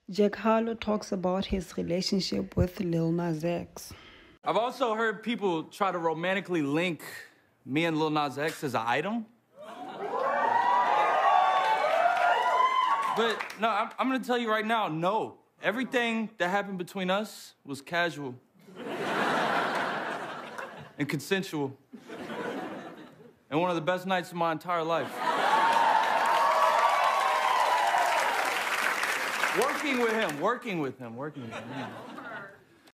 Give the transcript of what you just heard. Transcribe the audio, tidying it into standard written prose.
Jack Harlow talks about his relationship with Lil Nas X. I've also heard people try to romantically link me and Lil Nas X as an item. But no, I'm gonna tell you right now, no. Everything that happened between us was casual and consensual. And one of the best nights of my entire life. Working with him.